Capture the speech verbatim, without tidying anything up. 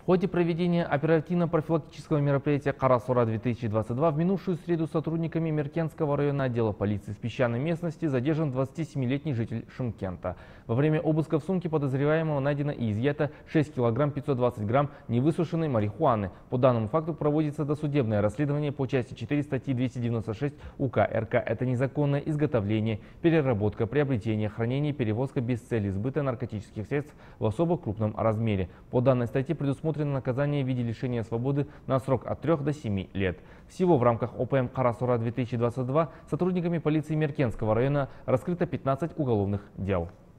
В ходе проведения оперативно-профилактического мероприятия «Кара-Сура-две тысячи двадцать два» в минувшую среду сотрудниками Меркенского района отдела полиции в песчаной местности задержан двадцатисемилетний житель Шымкента. Во время обыска в сумке подозреваемого найдено и изъято шесть килограмм пятьсот двадцать грамм невысушенной марихуаны. По данному факту проводится досудебное расследование по части четыре статьи двести девяносто шесть УК РК. Это незаконное изготовление, переработка, приобретение, хранение, перевозка без цели сбыта наркотических средств в особо крупном размере. По данной статье предусмотрено наказание в виде лишения свободы на срок от трёх до семи лет. Всего в рамках ОПМ «Кара-Сура-две тысячи двадцать два» сотрудниками полиции Меркенского района раскрыто пятнадцать уголовных дел.